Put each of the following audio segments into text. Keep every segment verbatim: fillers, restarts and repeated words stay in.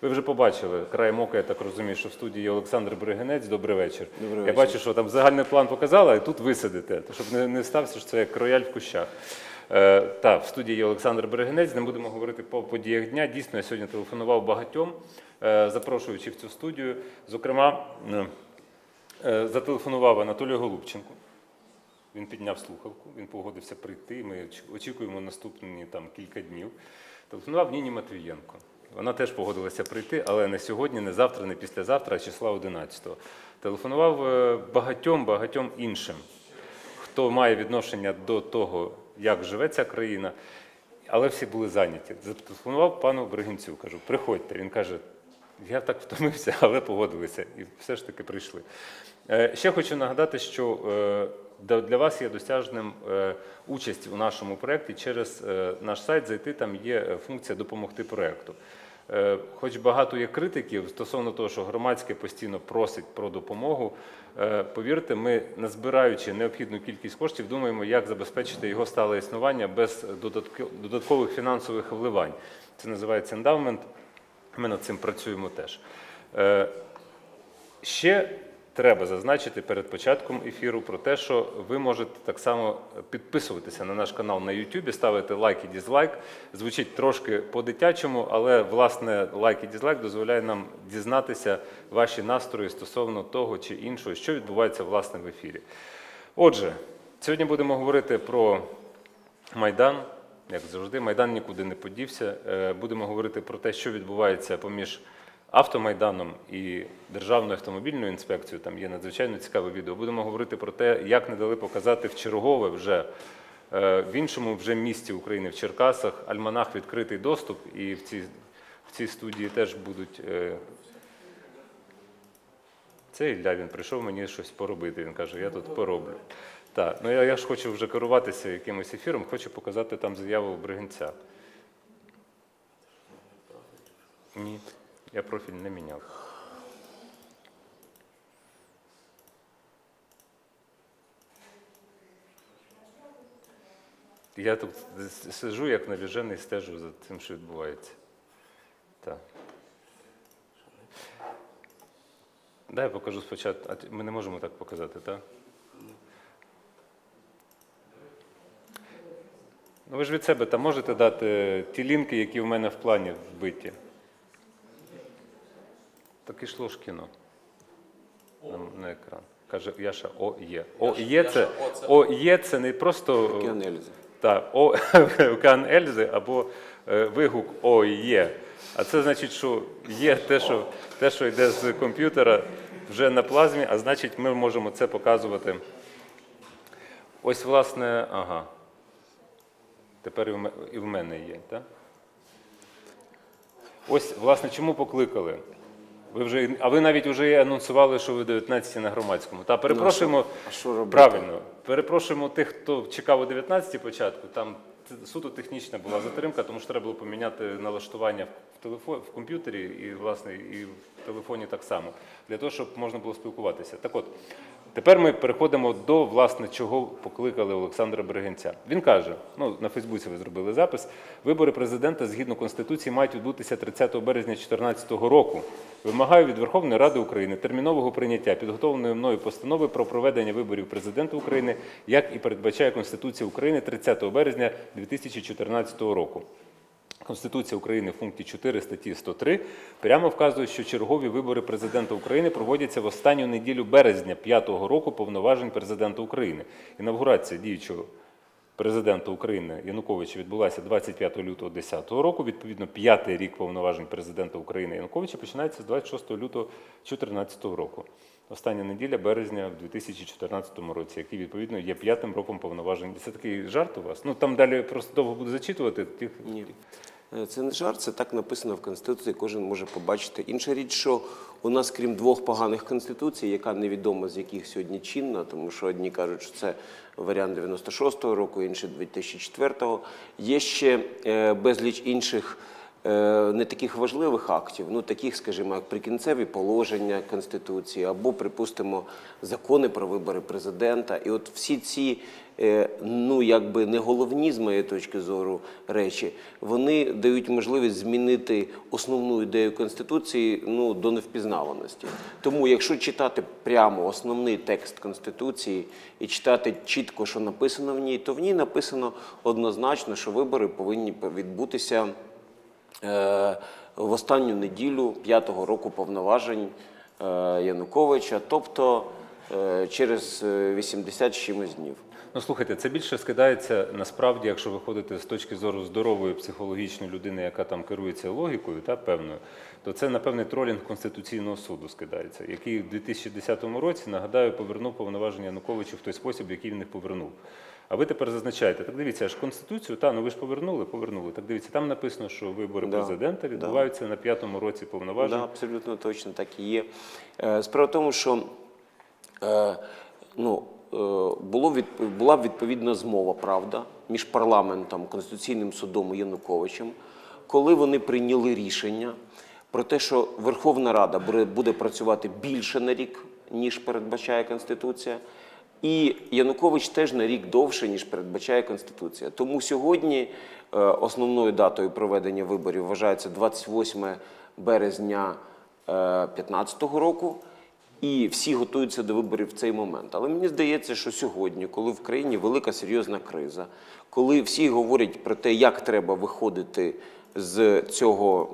Ви вже побачили, краєм ока, я так розумію, що в студії є Олександр Бригинець. Добрий вечір. Добрий я вечір. Бачу, що там загальний план показала, і тут ви сидите, щоб не, не стався, що це як рояль в кущах. Е, так, в студії є Олександр Бригинець, не будемо говорити по подіях дня. Дійсно, я сьогодні телефонував багатьом, е, запрошуючи в цю студію. Зокрема, е, е, зателефонував Анатолію Голубченку. Він підняв слухавку, він погодився прийти, ми очікуємо наступні там, кілька днів. Телефонував Ніні Матвієнко. Вона теж погодилася прийти, але не сьогодні, не завтра, не післязавтра, а числа одинадцятого. Телефонував багатьом-багатьом іншим, хто має відношення до того, як живе ця країна, але всі були зайняті. Зателефонував пану Бригинцю, кажу, приходьте. Він каже, я так втомився, але погодилися і все ж таки прийшли. Ще хочу нагадати, що для вас є досяжним участь у нашому проєкті. Через наш сайт зайти, там є функція «Допомогти проєкту». Хоч багато є критиків стосовно того, що громадське постійно просить про допомогу, повірте, ми, назбираючи необхідну кількість коштів, думаємо, як забезпечити його стале існування без додаткових фінансових вливань. Це називається ендаумент, ми над цим працюємо теж. Ще треба зазначити перед початком ефіру про те, що ви можете так само підписуватися на наш канал на ютубі, ставити лайк і дізлайк. Звучить трошки по-дитячому, але, власне, лайк і дізлайк дозволяє нам дізнатися ваші настрої стосовно того чи іншого, що відбувається, власне, в ефірі. Отже, сьогодні будемо говорити про Майдан. Як завжди, Майдан нікуди не подівся. Будемо говорити про те, що відбувається поміж Автомайданом і Державною автомобільною інспекцією, там є надзвичайно цікаве відео. Будемо говорити про те, як не дали показати в чергове вже, в іншому вже місті України, в Черкасах, альманах «Відкритий доступ», і в цій, в цій студії теж будуть... Це Ілля, він прийшов мені щось поробити, він каже, я тут пороблю. Так, ну я, я ж хочу вже керуватися якимось ефіром, хочу показати там заяву Бригинця. Ні. Я профіль не міняв. Я тут сиджу, як навіжений, стежу за тим, що відбувається. Так. Дай я покажу спочатку. А ми не можемо так показати, так? Ну ви ж від себе там можете дати ті лінки, які в мене в плані вбиті. Так ішло ж кіно на, на екран. Каже, Яша, О, є. О, є це, О, є це не просто... Океан Ельзи. Так, О, Океан Ельзи або е, вигук О, є. А це значить, що є те, що, те, що йде з комп'ютера вже на плазмі, а значить ми можемо це показувати. Ось, власне, ага. Тепер і в, і в мене є, так? Ось, власне, чому покликали? Ви вже, а ви навіть вже анонсували, що ви дев'ятнадцятій на Громадському. Та, перепрошуємо, ну, а що, а що правильно, перепрошуємо тих, хто чекав о дев'ятнадцятій початку, там суто технічна була затримка, тому що треба було поміняти налаштування в, телефон, в комп'ютері і, власне, і в телефоні так само, для того, щоб можна було спілкуватися. Так от, тепер ми переходимо до, власне, чого покликали Олександра Бригинця. Він каже, ну, на Фейсбуці ви зробили запис, вибори президента згідно Конституції мають відбутися тридцятого березня дві тисячі чотирнадцятого року. Вимагаю від Верховної Ради України термінового прийняття підготовленої мною постанови про проведення виборів президента України, як і передбачає Конституція України тридцятого березня дві тисячі чотирнадцятого року. Конституція України в пункті чотири статті сто три прямо вказує, що чергові вибори президента України проводяться в останню неділю березня п'ятого року повноважень президента України. Інавгурація діючого президента України Януковича відбулася двадцять п'ятого лютого дві тисячі десятого року. Відповідно, п'ятий рік повноважень президента України Януковича починається з двадцять шостого лютого дві тисячі чотирнадцятого року. Остання неділя березня в дві тисячі чотирнадцятому році, який, відповідно, є п'ятим роком повноважень. Це такий жарт у вас? Ну, там далі просто довго буду зачитувати. Тих... Ні. Це не жарт, це так написано в Конституції, кожен може побачити. Інша річ, що у нас, крім двох поганих Конституцій, яка невідомо з яких сьогодні чинна, тому що одні кажуть, що це варіант дев'яносто шостого року, інші дві тисячі четвертого, є ще безліч інших не таких важливих актів, ну таких, скажімо, як прикінцеві положення Конституції або, припустимо, закони про вибори президента. І от всі ці, ну якби не головні з моєї точки зору речі, вони дають можливість змінити основну ідею Конституції, ну, до невпізнаваності. Тому якщо читати прямо основний текст Конституції і читати чітко, що написано в ній, то в ній написано однозначно, що вибори повинні відбутися в останню неділю п'ятого року повноважень Януковича, тобто через вісімдесят з чимось днів. Ну, слухайте, це більше скидається, насправді, якщо виходити з точки зору здорової психологічної людини, яка там керується логікою, та, певною, то це, напевне, тролінг Конституційного суду скидається, який в дві тисячі десятому році, нагадаю, повернув повноваження Януковичу в той спосіб, який він їх повернув. А ви тепер зазначаєте, так дивіться, аж Конституцію, та, ну ви ж повернули, повернули. Так дивіться, там написано, що вибори Да, президента відбуваються да. на п'ятому році повноважень. Да, абсолютно точно так і є. Справа в тому, що е, ну, е, було від, була відповідна змова, правда, між парламентом, Конституційним судом і Януковичем, коли вони прийняли рішення про те, що Верховна Рада буде працювати більше на рік, ніж передбачає Конституція, і Янукович теж на рік довше, ніж передбачає Конституція. Тому сьогодні основною датою проведення виборів вважається двадцять восьме березня дві тисячі п'ятнадцятого року, і всі готуються до виборів в цей момент. Але мені здається, що сьогодні, коли в країні велика серйозна криза, коли всі говорять про те, як треба виходити з цього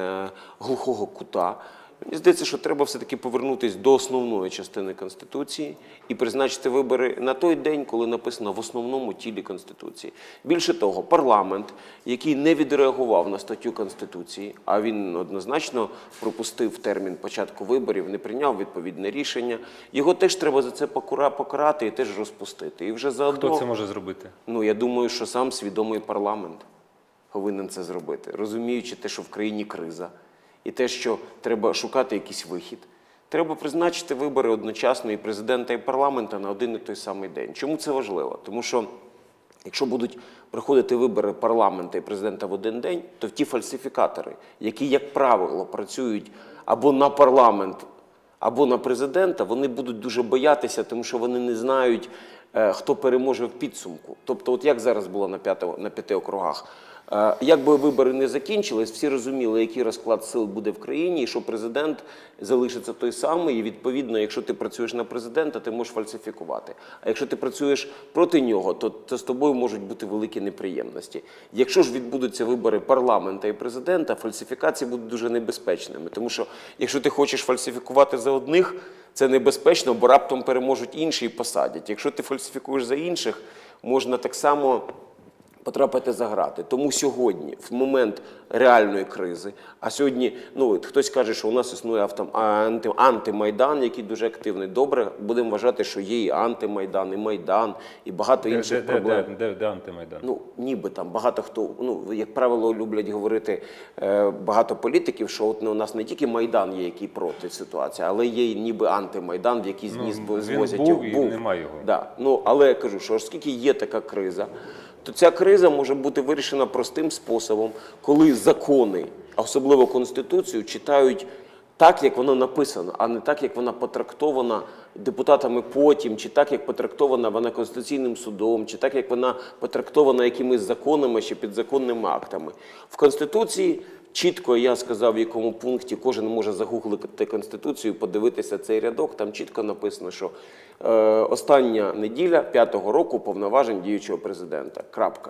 глухого кута, мені здається, що треба все-таки повернутися до основної частини Конституції і призначити вибори на той день, коли написано в основному тілі Конституції. Більше того, парламент, який не відреагував на статтю Конституції, а він однозначно пропустив термін початку виборів, не прийняв відповідне рішення, його теж треба за це покарати і теж розпустити. І вже заодно, хто це може зробити? Ну, я думаю, що сам свідомий парламент повинен це зробити, розуміючи те, що в країні криза. І те, що треба шукати якийсь вихід. Треба призначити вибори одночасно і президента, і парламента на один і той самий день. Чому це важливо? Тому що, якщо будуть проходити вибори парламента і президента в один день, то ті фальсифікатори, які, як правило, працюють або на парламент, або на президента, вони будуть дуже боятися, тому що вони не знають, хто переможе в підсумку. Тобто, от як зараз було на, п'яти, на п'яти округах. Як би вибори не закінчились, всі розуміли, який розклад сил буде в країні, і що президент залишиться той самий, і відповідно, якщо ти працюєш на президента, ти можеш фальсифікувати. А якщо ти працюєш проти нього, то, то з тобою можуть бути великі неприємності. Якщо ж відбудуться вибори парламента і президента, фальсифікації будуть дуже небезпечними. Тому що, якщо ти хочеш фальсифікувати за одних, це небезпечно, бо раптом переможуть інші і посадять. Якщо ти фальсифікуєш за інших, можна так само потрапити за грати. Тому сьогодні, в момент реальної кризи, а сьогодні, ну, хтось каже, що у нас існує авто, анти, антимайдан, який дуже активний. Добре, будемо вважати, що є і антимайдан, і Майдан, і багато де, інших де, проблем. Де, де, де, де антимайдан? Ну, ніби там багато хто, ну, як правило, люблять говорити е, багато політиків, що от, ну, у нас не тільки Майдан є, який проти ситуації, але є і ніби антимайдан, в який ну, звозять. Він був і був. Немає його. Да. Ну, але я кажу, що оскільки є така криза, то ця криза може бути вирішена простим способом, коли закони, а особливо Конституцію, читають так, як вона написана, а не так, як вона потрактована депутатами потім, чи так, як потрактована вона Конституційним судом, чи так, як вона потрактована якимись законами чи підзаконними актами. В Конституції чітко, я сказав, в якому пункті, кожен може загуглити Конституцію, подивитися цей рядок, там чітко написано, що е, остання неділя п'ятого року повноважень діючого президента. Крапка.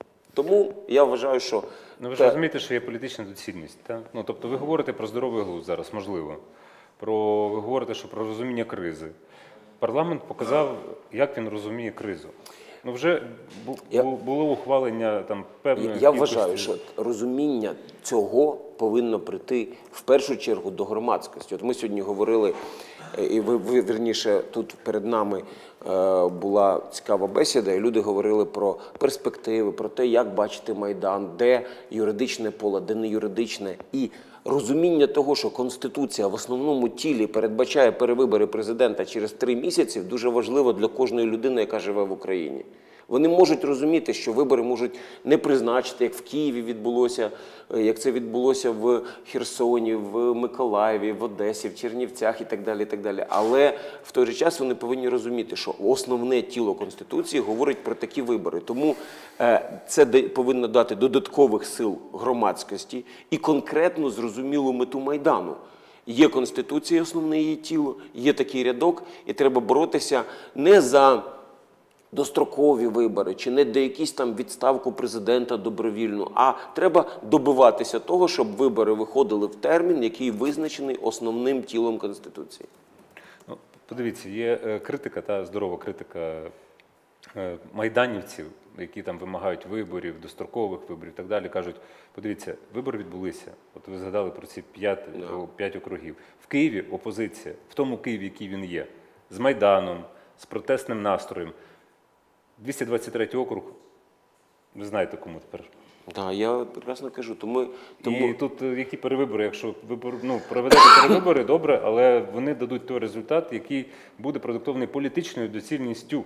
Тому я вважаю, що... Ну ви ж те... розумієте, що є політична доцільність, так? Ну, тобто ви говорите про здоровий глузд зараз, можливо. Про, ви говорите, що про розуміння кризи. Парламент показав, як він розуміє кризу. Ну вже бу, я, було ухвалення там певної Я кількості... вважаю, що розуміння цього повинно прийти в першу чергу до громадськості. От ми сьогодні говорили, і ви, ви вірніше, тут перед нами е, була цікава бесіда, і люди говорили про перспективи, про те, як бачити Майдан, де юридичне поле, де не юридичне. І розуміння того, що Конституція в основному тілі передбачає перевибори президента через три місяці, дуже важливо для кожної людини, яка живе в Україні. Вони можуть розуміти, що вибори можуть не призначити, як в Києві відбулося, як це відбулося в Херсоні, в Миколаєві, в Одесі, в Чернівцях і так далі, і так далі. Але в той же час вони повинні розуміти, що основне тіло Конституції говорить про такі вибори. Тому це повинно дати додаткових сил громадськості і конкретно зрозумілу мету Майдану. Є Конституція, основне її тіло, є такий рядок, і треба боротися не за дострокові вибори, чи не до якісь там відставку президента добровільну, а треба добиватися того, щоб вибори виходили в термін, який визначений основним тілом Конституції. Ну, подивіться, є е, критика, та здорова критика е, майданівців, які там вимагають виборів, дострокових виборів і так далі, кажуть, подивіться, вибори відбулися, от ви згадали про ці п'ять No. п'ять округів. В Києві опозиція, в тому Києві, який він є, з Майданом, з протестним настроєм. двісті двадцять третій округ, ви знаєте, кому тепер. Так, я прекрасно кажу. Тому, тому... І тут які перевибори, якщо ви ну, проведете перевибори, добре, але вони дадуть той результат, який буде продиктований політичною доцільністю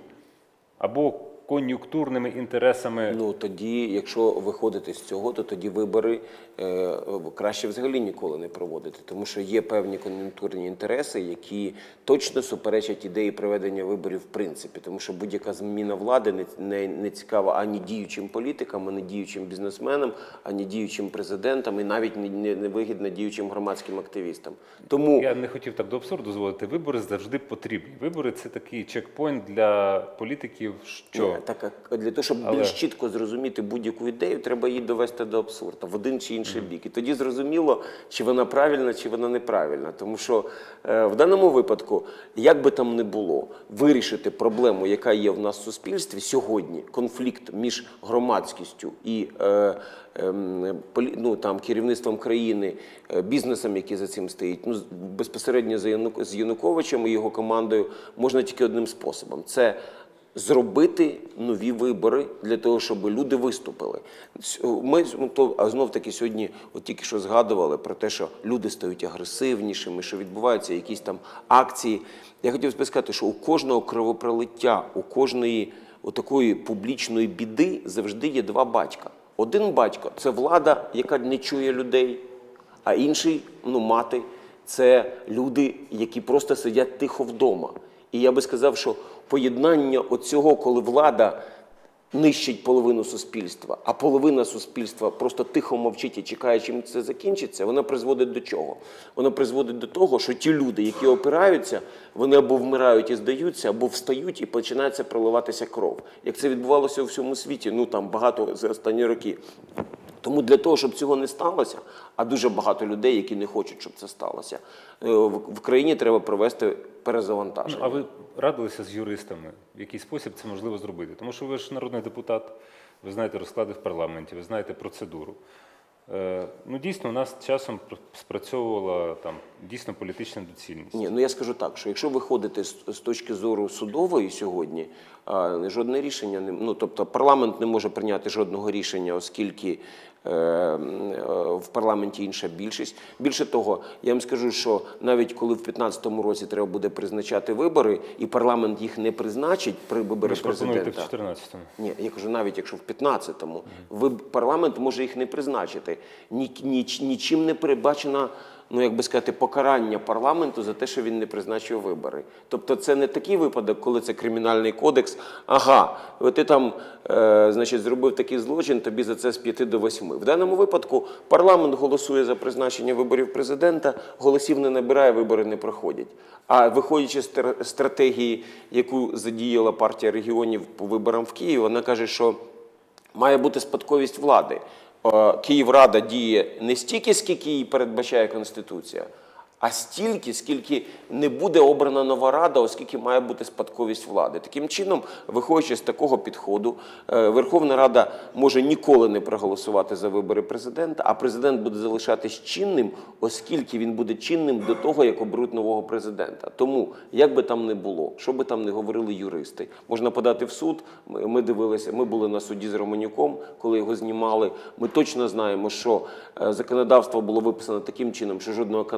або кон'юнктурними інтересами. Ну, тоді, якщо виходити з цього, то тоді вибори е, краще взагалі ніколи не проводити. Тому що є певні кон'юнктурні інтереси, які точно суперечать ідеї проведення виборів в принципі. Тому що будь-яка зміна влади не, не, не цікава ані діючим політикам, ані діючим бізнесменам, ані діючим президентам, і навіть не, не, не вигідна діючим громадським активістам. Тому... Я не хотів так до абсурду зводити. Вибори завжди потрібні. Вибори – це такий чекпоінт для політиків, що... Так, для того, щоб Але... більш чітко зрозуміти будь-яку ідею, треба її довести до абсурду, в один чи інший mm. бік. І тоді зрозуміло, чи вона правильна, чи вона неправильна. Тому що е, в даному випадку, як би там не було, вирішити проблему, яка є в нас в суспільстві сьогодні, конфлікт між громадськістю і е, е, полі, ну, там, керівництвом країни, е, бізнесом, який за цим стоїть, ну, безпосередньо з, Янук, з Януковичем і його командою, можна тільки одним способом. Це зробити нові вибори для того, щоб люди виступили. Ми то, знов-таки сьогодні от тільки що згадували про те, що люди стають агресивнішими, що відбуваються якісь там акції. Я хотів би сказати, що у кожного кровопролиття, у кожної такої публічної біди завжди є два батька. Один батько – це влада, яка не чує людей, а інший, ну, мати – це люди, які просто сидять тихо вдома. І я би сказав, що поєднання оцього, коли влада нищить половину суспільства, а половина суспільства просто тихо мовчить і чекає, чим це закінчиться, вона призводить до чого? Вона призводить до того, що ті люди, які опираються, вони або вмирають і здаються, або встають і починається проливатися кров. Як це відбувалося у всьому світі, ну там багато за останні роки. Тому для того, щоб цього не сталося, а дуже багато людей, які не хочуть, щоб це сталося, в країні треба провести перезавантаження. А ви радилися з юристами, в який спосіб це можливо зробити? Тому що ви ж народний депутат, ви знаєте розклади в парламенті, ви знаєте процедуру. Ну, дійсно, у нас часом спрацьовувала там дійсно політична доцільність. Ні, ну я скажу так, що якщо виходити з, з точки зору судової сьогодні, а, жодне рішення не, ну, тобто парламент не може прийняти жодного рішення, оскільки е, е, в парламенті інша більшість. Більше того, я вам скажу, що навіть коли в п'ятнадцятому році треба буде призначати вибори, і парламент їх не призначить при виборі президента. Ви ж в чотирнадцятому. Ні, я кажу, навіть якщо в п'ятнадцятому, ви, парламент може їх не призначити. Ні, ні, нічим не передбачено, ну, як би сказати, покарання парламенту за те, що він не призначив вибори. Тобто це не такий випадок, коли це кримінальний кодекс, ага, ти там, е, значить, зробив такий злочин, тобі за це з п'яти до восьми. В даному випадку парламент голосує за призначення виборів президента, голосів не набирає, вибори не проходять. А виходячи з стратегії, яку задіяла партія регіонів по виборам в Києві, вона каже, що має бути спадковість влади. Київрада діє не стільки, скільки її передбачає Конституція, а стільки, скільки не буде обрана нова рада, оскільки має бути спадковість влади. Таким чином, виходячи з такого підходу, Верховна Рада може ніколи не проголосувати за вибори президента, а президент буде залишатись чинним, оскільки він буде чинним до того, як оберуть нового президента. Тому, як би там не було, що би там не говорили юристи, можна подати в суд, ми дивилися, ми були на суді з Романюком, коли його знімали, ми точно знаємо, що законодавство було виписано таким чином, що жодного кандидата з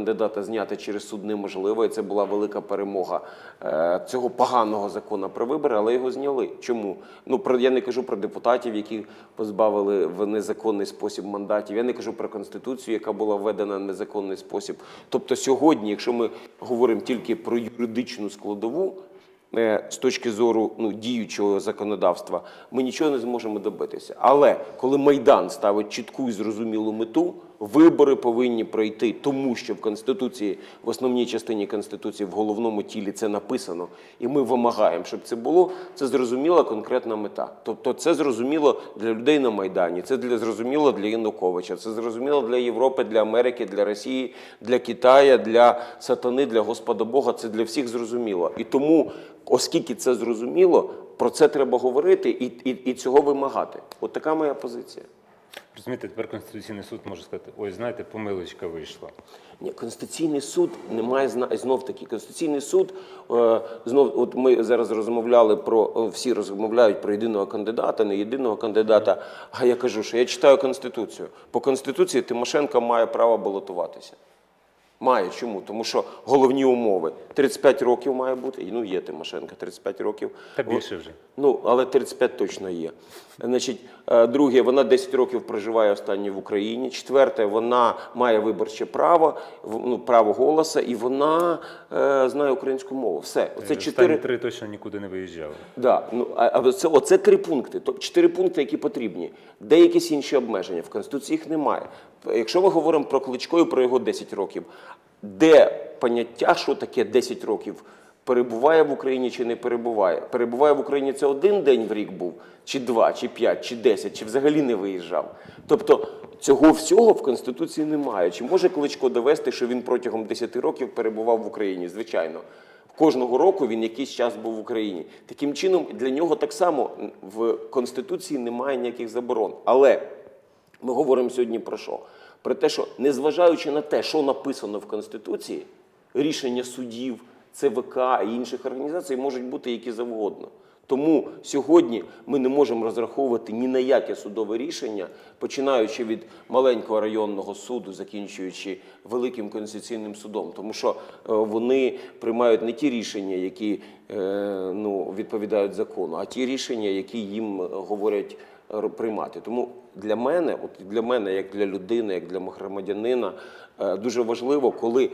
зняти через суд неможливо, і це була велика перемога е, цього поганого закону про вибори, але його зняли. Чому? Ну, про, я не кажу про депутатів, які позбавили в незаконний спосіб мандатів, я не кажу про Конституцію, яка була введена в незаконний спосіб. Тобто сьогодні, якщо ми говоримо тільки про юридичну складову, з точки зору ну, діючого законодавства, ми нічого не зможемо добитися. Але коли Майдан ставить чітку і зрозумілу мету, вибори повинні пройти, тому що в Конституції, в основній частині Конституції, в головному тілі це написано, і ми вимагаємо, щоб це було, це зрозуміла конкретна мета. Тобто це зрозуміло для людей на Майдані, це для, зрозуміло для Януковича, це зрозуміло для Європи, для Америки, для Росії, для Китаю, для сатани, для Господа Бога, це для всіх зрозуміло. І тому, оскільки це зрозуміло, про це треба говорити і, і, і цього вимагати. От така моя позиція. Розумієте, тепер Конституційний суд може сказати, ой, знаєте, помилочка вийшла. Ні, Конституційний суд не має, знов таки, Конституційний суд, е, знов, от ми зараз розмовляли про, всі розмовляють про єдиного кандидата, не єдиного кандидата, а я кажу, що я читаю Конституцію. По Конституції Тимошенко має право балотуватися. Має. Чому? Тому що головні умови. тридцять п'ять років має бути. Ну, є Тимошенко, тридцять п'ять років. Та більше вже. Ну, але тридцять п'ять точно є. Значить, друге, вона десять років проживає останні в Україні. Четверте, вона має виборче право, ну, право голосу, і вона е, знає українську мову. Все. Оце Останні чотири... три точно нікуди не виїжджали. Да, ну, а це, оце три пункти. Тобто чотири пункти, які потрібні. Деякі інші обмеження. В Конституції їх немає. Якщо ми говоримо про Кличко і про його десять років, де поняття, що таке десять років, перебуває в Україні чи не перебуває? Перебуває в Україні це один день в рік був, чи два, чи п'ять, чи десять, чи взагалі не виїжджав. Тобто цього всього в Конституції немає. Чи може Кличко довести, що він протягом десяти років перебував в Україні? Звичайно. Кожного року він якийсь час був в Україні. Таким чином, для нього так само в Конституції немає ніяких заборон. Але ми говоримо сьогодні про що? Про те, що незважаючи на те, що написано в Конституції, рішення судів, ЦВК і інших організацій можуть бути які завгодно. Тому сьогодні ми не можемо розраховувати ні на яке судове рішення, починаючи від маленького районного суду, закінчуючи Великим Конституційним судом. Тому що вони приймають не ті рішення, які ну, відповідають закону, а ті рішення, які їм говорять приймати. Тому для мене, от для мене, як для людини, як для громадянина, дуже важливо, коли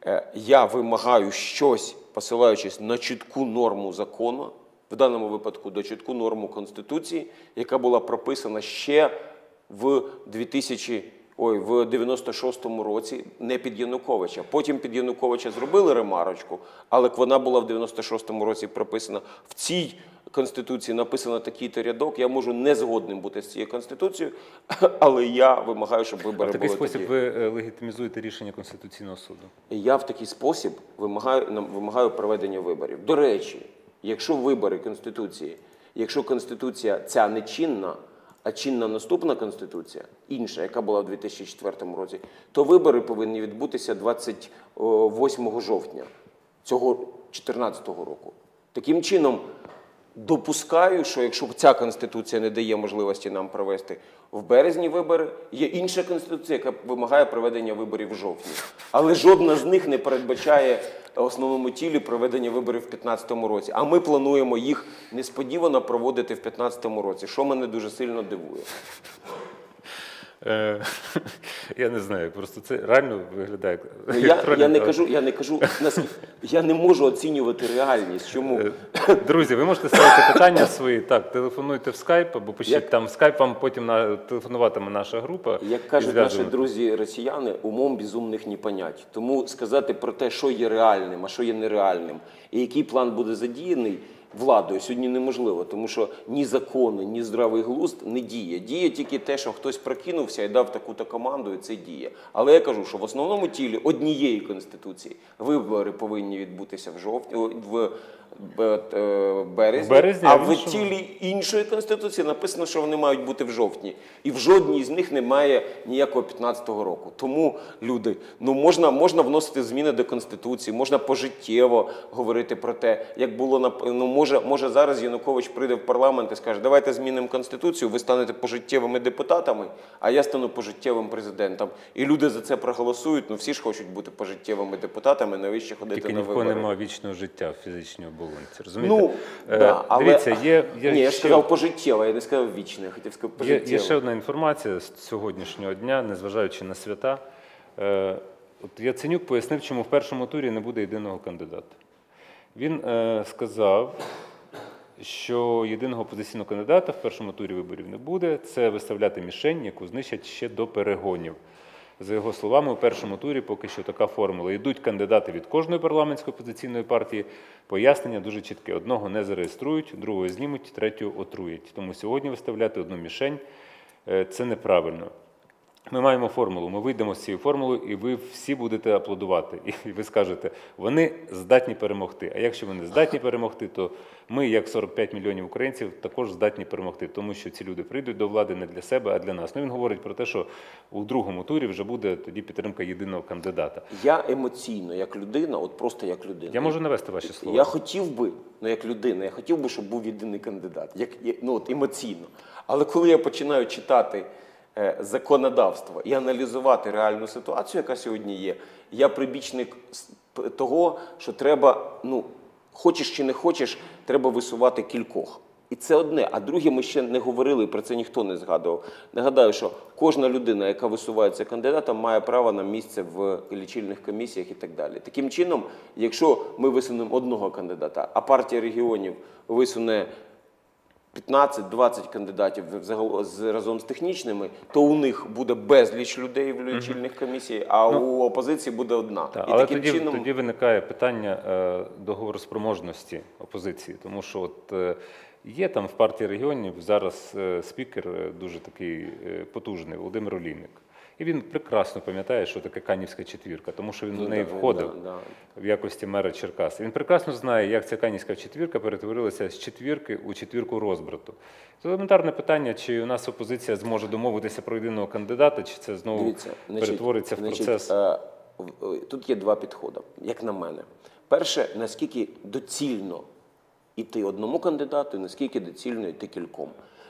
я вимагаю щось, посилаючись на чітку норму закону, в даному випадку до чітку норму Конституції, яка була прописана ще в дві тисячі, ой, в дев'яносто шостому році, не під Януковича. Потім під Януковича зробили ремарочку, але вона була в дев'яносто шостому році прописана. В цій Конституції написано такий-то рядок, я можу не згодним бути з цією Конституцією, але я вимагаю, щоб вибори були такі. В такий спосіб ви легітимізуєте рішення Конституційного суду? Я в такий спосіб вимагаю, вимагаю проведення виборів. До речі, якщо вибори Конституції, якщо Конституція ця не чинна, а чинна наступна Конституція, інша, яка була в дві тисячі четвертому році, то вибори повинні відбутися двадцять восьмого жовтня цього дві тисячі чотирнадцятого року. Таким чином, допускаю, що якщо ця Конституція не дає можливості нам провести в березні вибори, є інша Конституція, яка вимагає проведення виборів в жовтні. Але жодна з них не передбачає в основному тілі проведення виборів в дві тисячі п'ятнадцятому році. А ми плануємо їх несподівано проводити в дві тисячі п'ятнадцятому році, що мене дуже сильно дивує. Я не знаю, просто це реально виглядає. Ну, я, я не кажу, я не кажу, наскільки я не можу оцінювати реальність. Чому? Друзі, ви можете ставити питання свої, так, телефонуйте в скайп, або пишіть як, там в скайп, вам потім на, телефонуватиме наша група. Як кажуть наші друзі-росіяни, умом безумних не понять. Тому сказати про те, що є реальним, а що є нереальним, і який план буде задіяний владою сьогодні неможливо, тому що ні закони, ні здравий глузд не діє. Діє тільки те, що хтось прокинувся і дав таку-то команду, і це діє. Але я кажу, що в основному тілі однієї Конституції вибори повинні відбутися в жовтні, в березні, березні, а в тілі іншої Конституції написано, що вони мають бути в жовтні. І в жодній з них немає ніякого п'ятнадцятого року. Тому, люди, ну можна, можна вносити зміни до Конституції, можна пожиттєво говорити про те, як було, ну, Може, може зараз Янукович прийде в парламент і скаже, давайте змінимо Конституцію, ви станете пожиттєвими депутатами, а я стану пожиттєвим президентом. І люди за це проголосують, ну всі ж хочуть бути пожиттєвими депутатами, навіщо ходити Тільки на ні в кого вибори. немає вічного життя в фізичній оболонці, розумієте? Ну, Е, да, але... Дивіться, є, є, Ні, я ж ще... сказав пожиттєво, я не сказав вічне, я хотів сказати Є, пожиттєво. є ще одна інформація з сьогоднішнього дня, незважаючи на свята. Е, от Яценюк пояснив, чому в першому турі не буде єдиного кандидата. Він е, сказав, що єдиного опозиційного кандидата в першому турі виборів не буде. Це виставляти мішень, яку знищать ще до перегонів. За його словами, у першому турі поки що така формула. Йдуть кандидати від кожної парламентської опозиційної партії. Пояснення дуже чітке. Одного не зареєструють, другого знімуть, третього отруять. Тому сьогодні виставляти одну мішень – це неправильно. Ми маємо формулу, ми вийдемо з цією формулою, і ви всі будете аплодувати. І ви скажете, вони здатні перемогти. А якщо вони здатні перемогти, то ми, як сорок п'ять мільйонів українців, також здатні перемогти. Тому що ці люди прийдуть до влади не для себе, а для нас. Ну, він говорить про те, що у другому турі вже буде тоді підтримка єдиного кандидата. Я емоційно, як людина, от просто як людина. Я можу навести ваші слова. Я хотів би, ну як людина, я хотів би, щоб був єдиний кандидат. Як, ну от емоційно. Але коли я починаю читати законодавство і аналізувати реальну ситуацію, яка сьогодні є, я прибічник того, що треба, ну, хочеш чи не хочеш, треба висувати кількох. І це одне. А друге, ми ще не говорили, про це ніхто не згадував. Нагадаю, що кожна людина, яка висувається кандидатом, має право на місце в лічильних комісіях і так далі. Таким чином, якщо ми висунемо одного кандидата, а партія регіонів висуне п'ятнадцять-двадцять кандидатів разом з технічними, то у них буде безліч людей в лічильних комісіях, а ну, у опозиції буде одна. Так, і але таким тоді, чином... тоді виникає питання е, договороспроможності опозиції, тому що от, е, є там в партії регіонів зараз е, спікер е, дуже такий е, потужний, Володимир Олійник. І він прекрасно пам'ятає, що таке Канівська четвірка, тому що він ну, в неї да, входив да, да. в якості мера Черкас. Він прекрасно знає, як ця Канівська четвірка перетворилася з четвірки у четвірку розбрату. Це елементарне питання, чи у нас опозиція зможе домовитися про єдиного кандидата, чи це знову Дивіться, перетвориться значить, в процес. Значить, тут є два підходи, як на мене. Перше, наскільки доцільно йти одному кандидату, і наскільки доцільно йти кільком.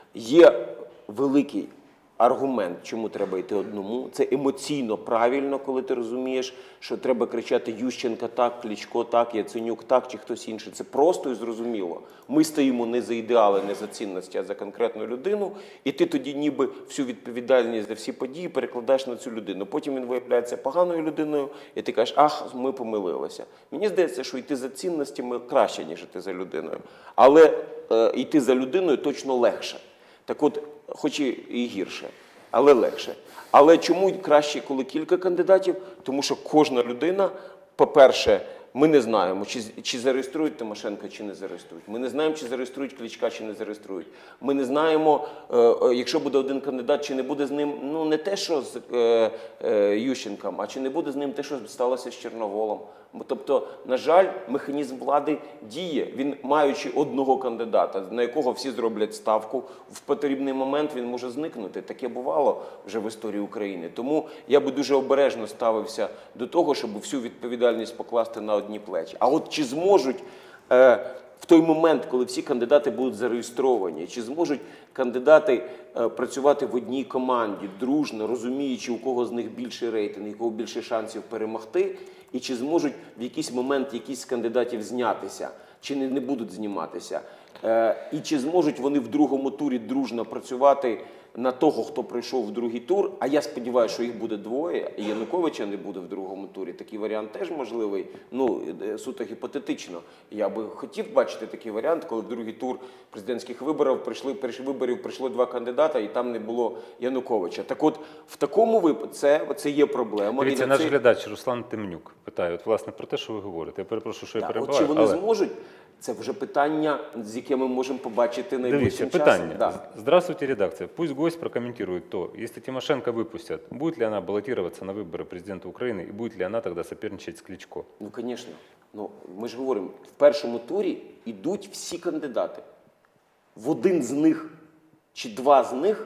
Є великий аргумент, чому треба йти одному. Це емоційно правильно, коли ти розумієш, що треба кричати Ющенка так, Кличко так, Яценюк так, чи хтось інший. Це просто і зрозуміло. Ми стоїмо не за ідеали, не за цінності, а за конкретну людину, і ти тоді ніби всю відповідальність за всі події перекладаєш на цю людину. Потім він виявляється поганою людиною, і ти кажеш, ах, ми помилилися. Мені здається, що йти за цінностями краще, ніж йти за людиною. Але е, йти за людиною точно легше. Так от, хоч і гірше, але легше. Але чому краще, коли кілька кандидатів? Тому що кожна людина, по-перше, ми не знаємо, чи, чи зареєструють Тимошенка, чи не зареєструють. Ми не знаємо, чи зареєструють Кличка, чи не зареєструють. Ми не знаємо, е, якщо буде один кандидат, чи не буде з ним, ну не те, що з е, е, Ющенком, а чи не буде з ним те, що сталося з Чорноволом. Тобто, на жаль, механізм влади діє. Він, маючи одного кандидата, на якого всі зроблять ставку, в потрібний момент він може зникнути. Таке бувало вже в історії України. Тому я би дуже обережно ставився до того, щоб всю відповідальність покласти на одні плечі. А от чи зможуть е, в той момент, коли всі кандидати будуть зареєстровані, чи зможуть кандидати е, працювати в одній команді, дружно, розуміючи, у кого з них більший рейтинг, у кого більше шансів перемогти, і чи зможуть в якийсь момент якісь з кандидатів знятися, чи не, не будуть зніматися. Е, і чи зможуть вони в другому турі дружно працювати на того, хто прийшов в другий тур, а я сподіваюся, що їх буде двоє, і Януковича не буде в другому турі. Такий варіант теж можливий, ну, суто гіпотетично. Я би хотів бачити такий варіант, коли в другий тур президентських виборів прийшли, виборів прийшло два кандидата, і там не було Януковича. Так от, в такому випадку це, це є проблема. Дивіться, і наш цей... глядач Руслан Темнюк питає, от, власне, про те, що ви говорите. Я перепрошую, що я Так, перебиваю. от чи вони але... зможуть? Це вже питання, з яким мы можем побачити найближчим часом. Питание. Да. Здравствуйте, редакция. Пусть гость прокомментирует то, если Тимошенко выпустят, будет ли она баллотироваться на выборы президента Украины и будет ли она тогда соперничать с Кличко? Ну, звісно. Ну, ми ж говоримо, в першому турі йдуть всі кандидати. В один з них чи два з них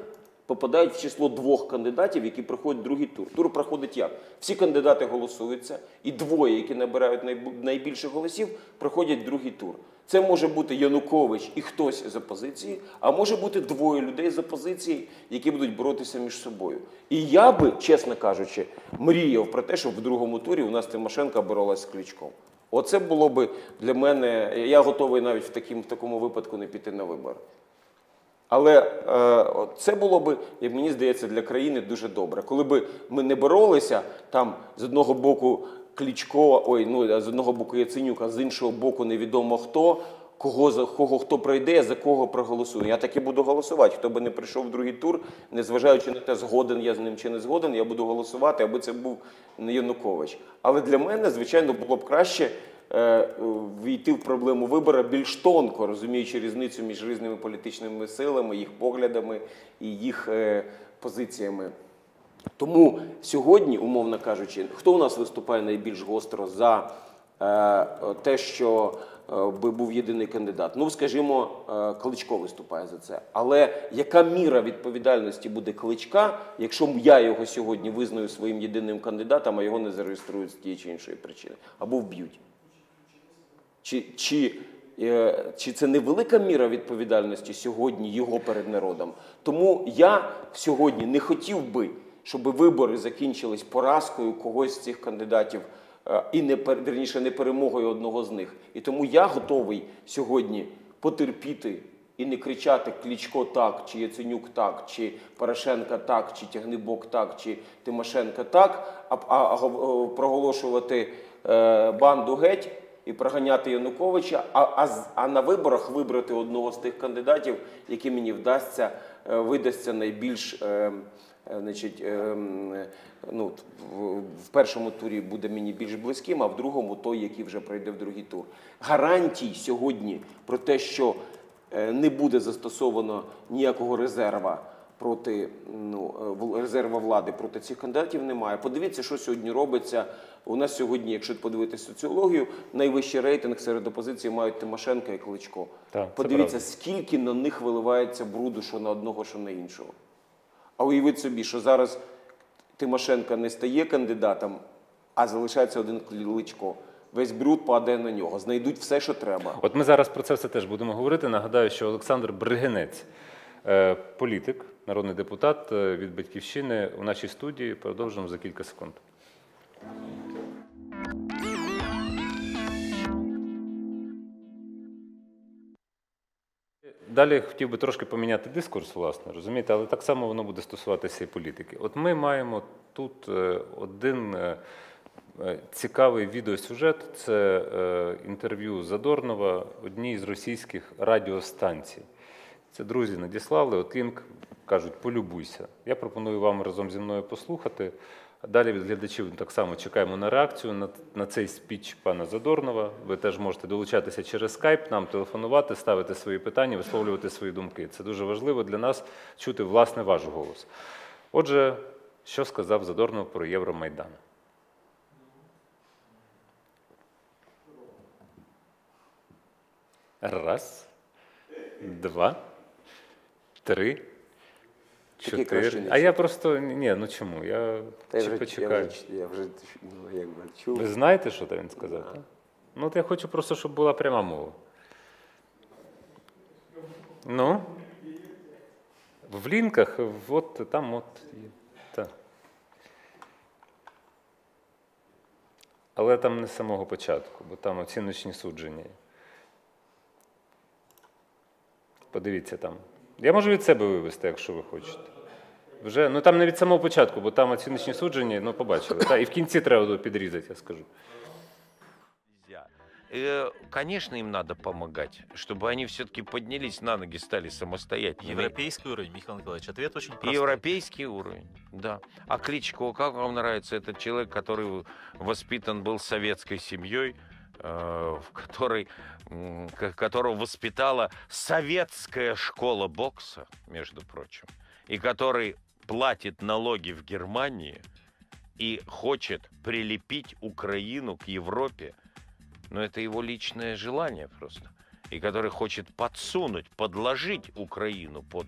попадають в число двох кандидатів, які проходять другий тур. Тур проходить як? Всі кандидати голосуються, і двоє, які набирають найбільше голосів, проходять другий тур. Це може бути Янукович і хтось з опозиції, а може бути двоє людей з опозиції, які будуть боротися між собою. І я би, чесно кажучи, мріяв про те, щоб в другому турі у нас Тимошенко боролась з Кличком. Оце було би для мене, я готовий навіть в, таким, в такому випадку не піти на вибори. Але е, це було б, як мені здається, для країни дуже добре. Коли б ми не боролися, там з одного боку Кличко, ой, ну, з одного боку Яценюк, а з іншого боку невідомо хто, кого, за кого хто прийде, за кого проголосує. Я так і буду голосувати. Хто би не прийшов в другий тур, незважаючи на те, згоден я з ним чи не згоден, я буду голосувати, аби це був не Янукович. Але для мене, звичайно, було б краще е, війти в проблему вибору більш тонко, розуміючи різницю між різними політичними силами, їх поглядами і їх е, позиціями. Тому сьогодні, умовно кажучи, хто у нас виступає найбільш гостро за е, те, що е, би був єдиний кандидат? Ну, скажімо, е, Кличко виступає за це. Але яка міра відповідальності буде Кличка, якщо я його сьогодні визнаю своїм єдиним кандидатом, а його не зареєструють з тієї чи іншої причини? Або вб'ють? Чи, чи, е, чи це невелика міра відповідальності сьогодні його перед народом? Тому я сьогодні не хотів би, щоб вибори закінчились поразкою когось з цих кандидатів і, не, вірніше, не перемогою одного з них. І тому я готовий сьогодні потерпіти і не кричати Кличко так, чи Яценюк так, чи Порошенко так, чи Тягнибок так, чи Тимошенко так, а, а, а проголошувати е, банду геть і проганяти Януковича, а, а, а на виборах вибрати одного з тих кандидатів, який мені вдасться, е, видасться найбільш... Е, Значить, ну, в першому турі буде мені більш близьким, а в другому той, який вже пройде в другий тур. Гарантій сьогодні про те, що не буде застосовано ніякого резерва проти, ну, резерва влади проти цих кандидатів немає. Подивіться, що сьогодні робиться. У нас сьогодні, якщо подивитися соціологію, найвищий рейтинг серед опозиції мають Тимошенко і Кличко. Так, подивіться, скільки на них виливається бруду, що на одного, що на іншого. А уявіть собі, що зараз Тимошенко не стає кандидатом, а залишається один Кличко. Весь бруд падає на нього. Знайдуть все, що треба. От ми зараз про це все теж будемо говорити. Нагадаю, що Олександр Бригинець, політик, народний депутат від «Батьківщини» у нашій студії. Продовжимо за кілька секунд. Далі хотів би трошки поміняти дискурс, власне, розумієте, але так само воно буде стосуватися і політики. От ми маємо тут один цікавий відеосюжет, це інтерв'ю Задорнова одній з російських радіостанцій. Це друзі надіслали, от лінк, кажуть, полюбуйся. Я пропоную вам разом зі мною послухати. Далі від глядачів так само чекаємо на реакцію на, на цей спіч пана Задорнова. Ви теж можете долучатися через скайп, нам телефонувати, ставити свої питання, висловлювати свої думки. Це дуже важливо для нас чути, власне, ваш голос. Отже, що сказав Задорнов про Євромайдан? Раз, два, три. Чотири. А я просто, ні, ну чому, я вже, почекаю. Я вже, я вже ну, якби, чув. Ви знаєте, що там він сказав? Да. Ну, от я хочу просто, щоб була пряма мова. Ну, в лінках, от там от є. Так. Але там не з самого початку, бо там оціночні судження. Подивіться там. Я можу від себе вивести, якщо ви хочете. Вже, ну там не від самого початку, бо там оціночні судження, ну побачили. Та, і в кінці треба підрізати, я скажу. Конечно, им надо помогать, чтобы они все-таки поднялись на ноги, стали самостоятельными. Европейский уровень, Михаил Николаевич, ответ очень простой. Европейский уровень, да. А Кличко, как вам нравится этот человек, который воспитан был советской семьей, в которой, которого воспитала советская школа бокса, между прочим, и который платит налоги в Германии и хочет прилепить Украину к Европе, но это его личное желание просто, и который хочет подсунуть, подложить Украину под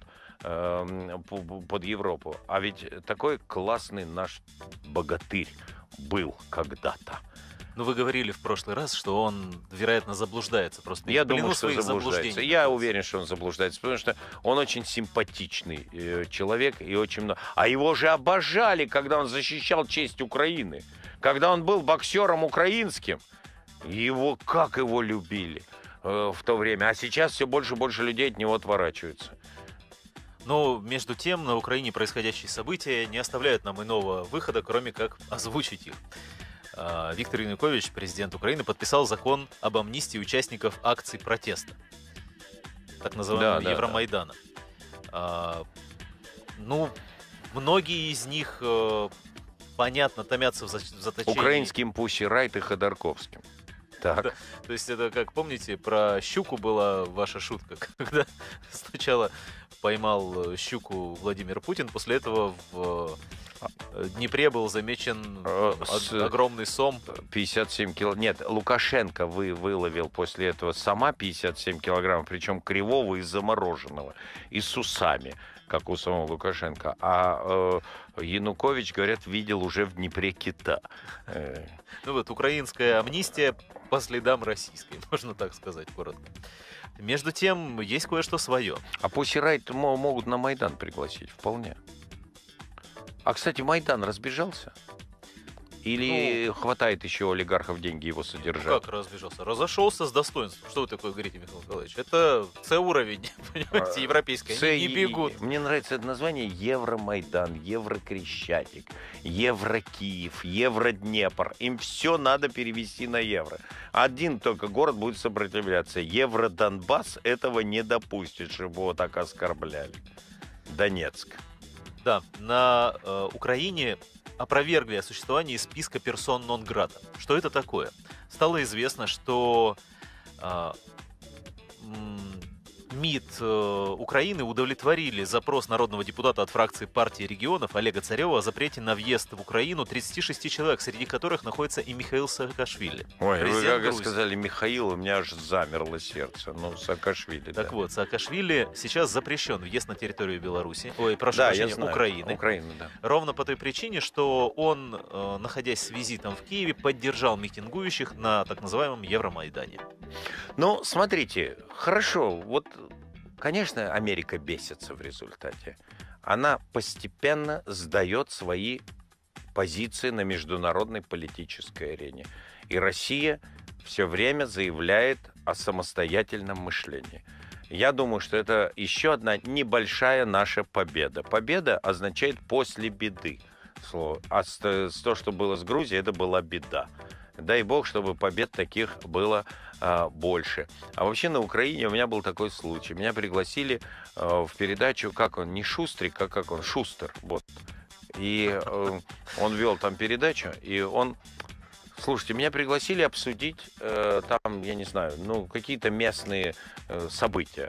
э, под Европу. А ведь такой классный наш богатырь был когда-то. Ну, вы говорили в прошлый раз, что он, вероятно, заблуждается. Просто Я в плену думаю, что своих заблуждается. заблуждений Я находится. уверен, что он заблуждается, потому что он очень симпатичный э, человек и очень много. А его же обожали, когда он защищал честь Украины, когда он был боксером украинским. Его как его любили э, в то время. А сейчас все больше и больше людей от него отворачиваются. Но, между тем, на Украине происходящие события не оставляют нам иного выхода, кроме как озвучить их. А, Виктор Янукович, президент Украины, подписал закон об амнистии участников акций протеста, так называемого Да, да, Евромайдана. А, ну, многие из них, э, понятно, томятся в за- в заточении. Украинским Пусси Райт и Ходорковским. Так. То есть это, как помните, про щуку была ваша шутка, когда сначала поймал э, щуку Владимир Путин, после этого в э, Днепре был замечен Э, ог- с- огромный сом. пятьдесят семь килограмм. Нет, Лукашенко вы выловил после этого сама пятьдесят семь килограммов, причем кривого и замороженного, и с усами, как у самого Лукашенко. А э, Янукович, говорят, видел уже в Днепре кита. Э, Ну вот, украинская амнистия по следам российской, можно так сказать, коротко. Между тем, есть кое-что свое. А Пусси Райт мо- могут на Майдан пригласить, вполне. А, кстати, Майдан разбежался? Или хватает еще олигархов деньги его содержать? Как разбежался? Разошелся с достоинством. Что вы такое говорите, Михаил Николаевич? Это С-уровень, понимаете, европейский. Це Они не и- бегут. Мне нравится это название: Евромайдан, Еврокрещатик, Еврокиев, Евроднепр. Им все надо перевести на евро. Один только город будет сопротивляться. Евродонбасс этого не допустит, чтобы его так оскорбляли. Донецк. Да, на э, Украине опровергли о существовании списка персон нон-грата. Что это такое? Стало известно, что а, м, МИД э, Украины удовлетворили запрос народного депутата от фракции партии регионов Олега Царева о запрете на въезд в Украину тридцати шести человек, среди которых находится и Михаил Саакашвили. Ой, вы президент как Грузии. сказали Михаил, у меня аж замерло сердце. Ну, Саакашвили, Так да. вот, Саакашвили сейчас запрещен въезд на территорию Беларуси, ой, прошу Да, прощения, я знаю. Украины. Украина, да. Ровно по той причине, что он, э, находясь с визитом в Киеве, поддержал митингующих на так называемом Евромайдане. Ну, смотрите, хорошо, вот, конечно, Америка бесится в результате. Она постепенно сдает свои позиции на международной политической арене. И Россия все время заявляет о самостоятельном мышлении. Я думаю, что это еще одна небольшая наша победа. Победа означает «после беды». Слово. А с, с то, что было с Грузией, это была беда. Дай бог, чтобы побед таких было а, больше. А вообще на Украине у меня был такой случай. Меня пригласили а, в передачу, как он, не Шустрик, а как он, Шустер. Вот. И э, он вел там передачу, и он... Слушайте, меня пригласили обсудить э, там, я не знаю, ну, какие-то местные э, события.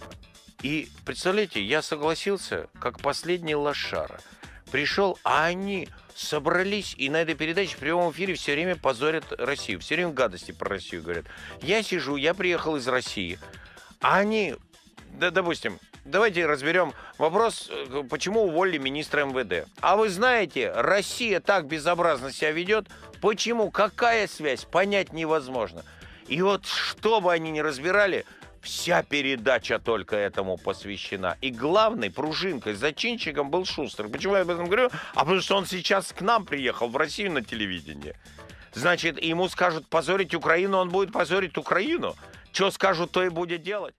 И, представляете, я согласился, как последний лошара. Пришел, а они собрались и на этой передаче в прямом эфире все время позорят Россию. Все время гадости про Россию говорят. Я сижу, я приехал из России. А они, да, допустим, давайте разберем вопрос, почему уволили министра эм вэ дэ. А вы знаете, Россия так безобразно себя ведет. Почему? Какая связь? Понять невозможно. И вот что бы они ни разбирали, вся передача только этому посвящена. И главной пружинкой, зачинщиком был Шустер. Почему я об этом говорю? А потому что он сейчас к нам приехал, в Россию, на телевидение. Значит, ему скажут позорить Украину, он будет позорить Украину. Что скажут, то и будет делать.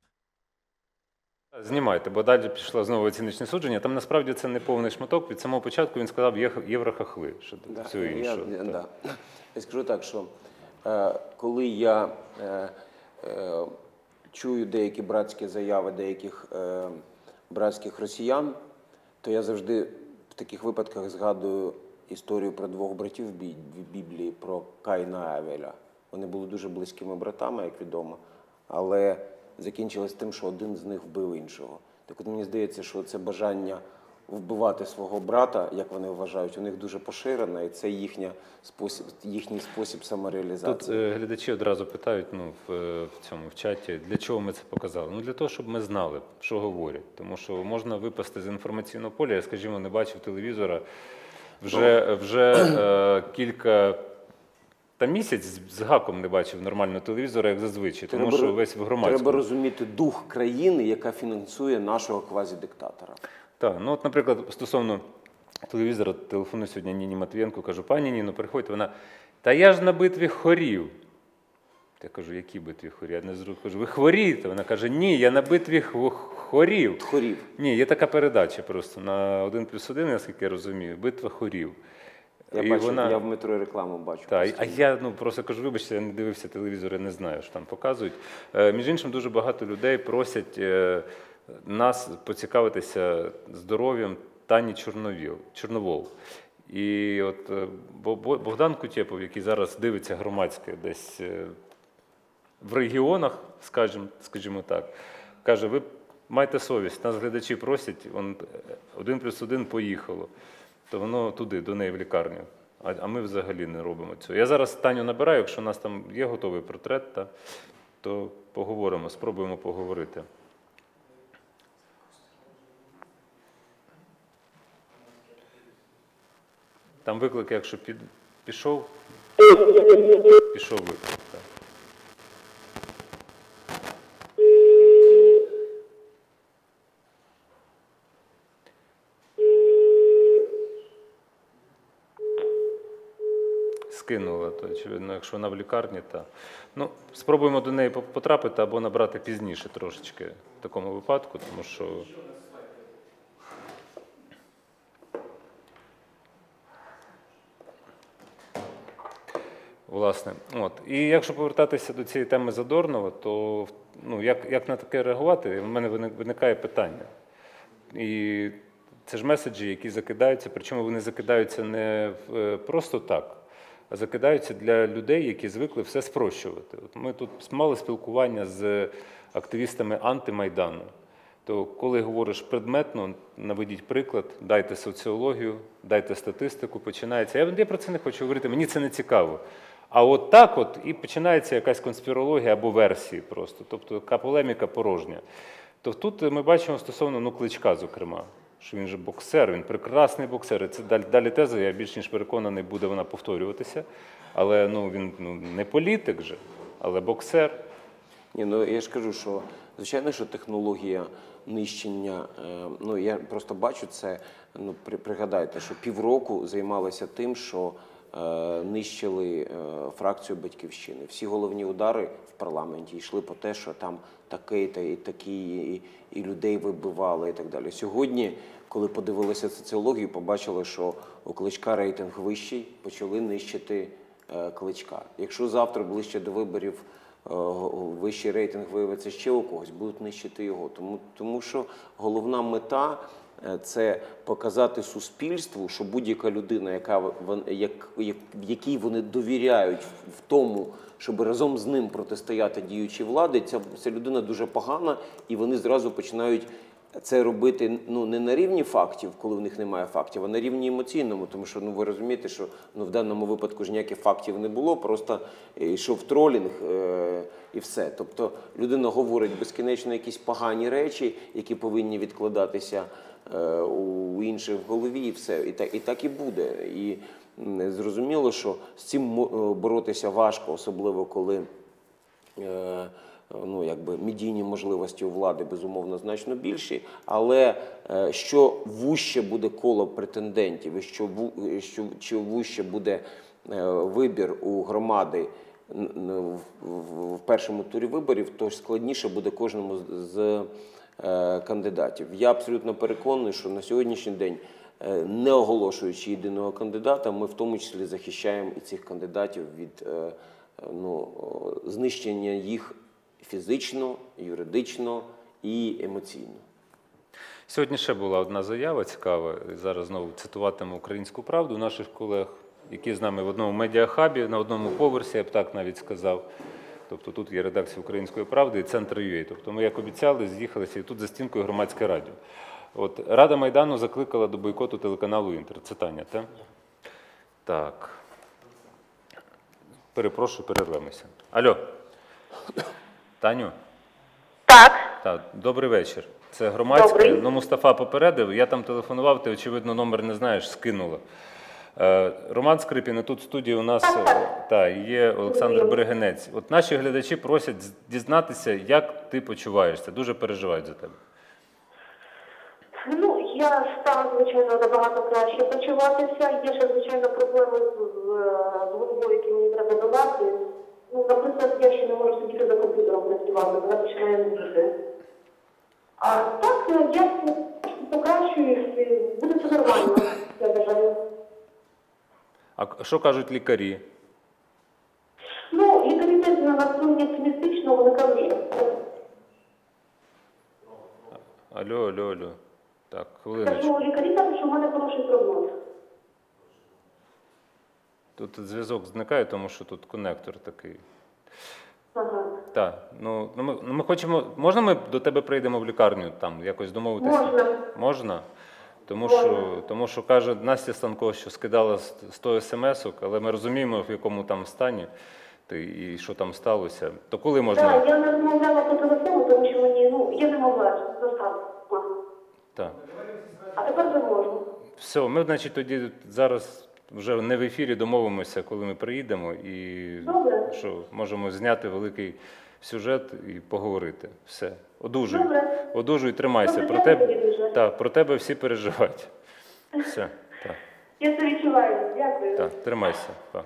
Знімайте, бо далі пішло знову оціночне судження. Там насправді це не повний шматок. Від самого початку він сказав «єх- єврохахли», що Да, все я, інше. я, да. Я скажу так, що е, коли я е, е, чую деякі братські заяви деяких е, братських росіян, то я завжди в таких випадках згадую історію про двох братів в Бі- в Біблії, про Каїна і Авеля. Вони були дуже близькими братами, як відомо, але закінчилось тим, що один з них вбив іншого. Так от мені здається, що це бажання вбивати свого брата, як вони вважають, у них дуже поширена, і це їхня спосіб, їхній спосіб самореалізації. Тут е, глядачі одразу питають ну, в, е, в цьому в чаті, для чого ми це показали? Ну для того, щоб ми знали, що говорять. Тому що можна випасти з інформаційного поля. Я, скажімо, не бачив телевізора вже, вже е, кілька. Та місяць з гаком не бачив нормального телевізора, як зазвичай, тому Треба, що весь в громадському. Треба розуміти дух країни, яка фінансує нашого квазідиктатора. Так, ну от, наприклад, стосовно телевізора, телефоную сьогодні Ніні Матвієнко, кажу, пані Ніно, приходьте, вона, та я ж на битві хорів. Я кажу, які битві хорів? Я не зрозумів, кажу, ви хворієте? Вона каже, ні, я на битві хорів. Хорів. Ні, є така передача просто на один плюс один, наскільки я розумію, битва хорів. Я, І бачу, вона... я в метро рекламу бачу. Так, а я ну, просто кажу, вибачте, я не дивився телевізор, я не знаю, що там показують. Е, між іншим, дуже багато людей просять е, нас поцікавитися здоров'ям Тані Чорновіл, Чорновол. І от е, Богдан Кутєпов, який зараз дивиться громадське десь е, в регіонах, скажімо, скажімо так, каже, ви майте совість, нас глядачі просять, он, один плюс один поїхало. То воно туди, до неї в лікарню. А, а ми взагалі не робимо цього. Я зараз Таню набираю, якщо у нас там є готовий портрет, та, то поговоримо, спробуємо поговорити. Там виклик, якщо під, пішов, пішов виклик. Так. Скинула, то очевидно, якщо вона в лікарні, то ну, спробуємо до неї потрапити або набрати пізніше трошечки в такому випадку, тому що власне, от. І якщо повертатися до цієї теми Задорнова, то ну, як, як на таке реагувати, в мене виникає питання. І це ж меседжі, які закидаються, причому вони закидаються не просто так, а закидаються для людей, які звикли все спрощувати. От ми тут мали спілкування з активістами антимайдану. То коли говориш предметно, наведіть приклад, дайте соціологію, дайте статистику, починається. Я, я про це не хочу говорити, мені це не цікаво. А от так от і починається якась конспірологія або версії просто, тобто така полеміка порожня. То тут ми бачимо стосовно ну, Кличка, зокрема, що він же боксер, він прекрасний боксер. І це далі, далі теза, я більш ніж переконаний, буде вона повторюватися. Але ну, він ну, не політик же, але боксер. Ні, ну я ж кажу, що звичайно, що технологія нищення, е, ну я просто бачу це, ну при, пригадайте, що півроку займалися тим, що е, нищили е, фракцію Батьківщини. Всі головні удари в парламенті йшли по те, що там такий та і такі, і, і людей вибивали і так далі. Сьогодні, коли подивилися соціологію, побачили, що у Кличка рейтинг вищий, почали нищити е, Кличка. Якщо завтра ближче до виборів вищий рейтинг виявиться ще у когось, будуть нищити його. Тому, тому що головна мета – це показати суспільству, що будь-яка людина, яка, як, як, якій вони довіряють в тому, щоб разом з ним протистояти діючій владі, ця, ця людина дуже погана, і вони зразу починають це робити ну, не на рівні фактів, коли в них немає фактів, а на рівні емоційному, тому що ну, ви розумієте, що ну, в даному випадку ж ніяких фактів не було, просто йшов тролінг е- і все. Тобто людина говорить безкінечно якісь погані речі, які повинні відкладатися е- у інших в голові, і все. І так і, так і буде. І м, зрозуміло, що з цим боротися важко, особливо коли е- ну, якби, медійні можливості у влади, безумовно, значно більші, але е, що вужче буде коло претендентів, і що, ву, що, що вужче буде е, вибір у громади в, в, в першому турі виборів, то складніше буде кожному з, з е, кандидатів. Я абсолютно переконаний, що на сьогоднішній день, е, не оголошуючи єдиного кандидата, ми в тому числі захищаємо і цих кандидатів від е, ну, знищення їх фізично, юридично і емоційно. Сьогодні ще була одна заява цікава, зараз знову цитуватиму «Українську правду» наших колег, які з нами в одному медіахабі, на одному поверсі, я б так навіть сказав. Тобто тут є редакція «Української правди» і «Центр ю а». Тобто ми, як обіцяли, з'їхалися і тут за стінкою Громадське радіо. От Рада Майдану закликала до бойкоту телеканалу «Інтер». Це Таня, так? Так. Перепрошую, перервемося. Алло. Таню? Так, Так, добрий вечір. Це громадське. Добрий. Ну, Мустафа попередив, я там телефонував, ти, очевидно, номер не знаєш, скинула. Е, Роман Скрипін, і тут в студії у нас е, та, є Олександр Берегенець. От наші глядачі просять з- дізнатися, як ти почуваєшся. Дуже переживають за тебе. ну я стала, звичайно, набагато краще почуватися. Є ще, звичайно, проблеми з, з, з головою, які мені треба долати. Ну, наприклад, я ще не можу сидіти за комп'ютером працювати, вона починає нудити. А так, е, я покращуюсь, і буде все нормально, я вважаю. А к- що кажуть лікарі? Ну, лікарі теж налаштовані оптимістично, вони кажуть, що це. Алло, алло, алло. Так, хвилиночку. Кажу, лікарі кажуть, що в мене хороший прогноз. Тут зв'язок зникає, тому що тут коннектор такий. Ага. Так, ну, ну, ми, ну ми хочемо. Можна ми до тебе прийдемо в лікарню там якось домовитися? Можна. Можна? Тому Можна. що, тому що каже Настя Станко, що скидала сто смс-ок, але ми розуміємо, в якому там стані ти і що там сталося. То коли можна? Так, я не розмовляла по телефону, тому що мені, ну, я не могла застати. Так. А тепер вже можу. Все, ми, значить, тоді зараз вже не в ефірі домовимося, коли ми приїдемо, і Добре. що можемо зняти великий сюжет і поговорити. Все. Одужуй. Добре. Одужуй, тримайся. Добре, Про дякую тебе, тобі дуже. та, про тебе всі переживають. Все. Так, Я це відчуваю. Дякую. так, тримайся. Па.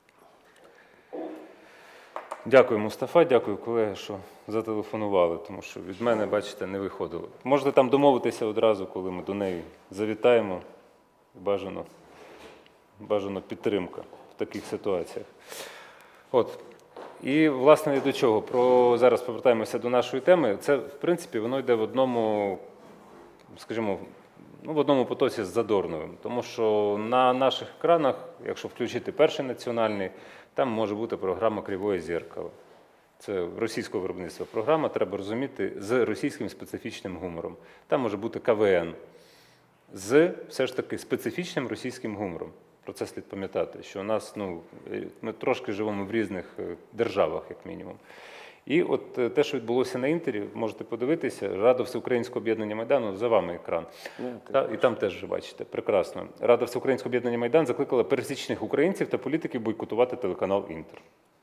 Дякую, Мустафа, дякую, колеги, що зателефонували, тому що від мене, бачите, не виходило. Можете там домовитися одразу, коли ми до неї завітаємо. Бажано, бажано підтримка в таких ситуаціях. От. І, власне, до чого? Про, зараз повертаємося до нашої теми. Це, в принципі, воно йде в одному, скажімо, ну, в одному потоці з Задорновим. Тому що на наших екранах, якщо включити перший національний, там може бути програма «Кривое зеркало». Це російського виробництва програма, треба розуміти, з російським специфічним гумором. Там може бути ка ве ен з все ж таки специфічним російським гумором. Про це слід пам'ятати, що у нас, ну, ми трошки живемо в різних е, державах, як мінімум. І от е, те, що відбулося на Інтері, можете подивитися, Рада Всеукраїнського об'єднання Майдану, за вами екран. Та, і там теж вже бачите, прекрасно. Рада Всеукраїнського об'єднання Майдан закликала пересічних українців та політиків бойкотувати телеканал Інтер.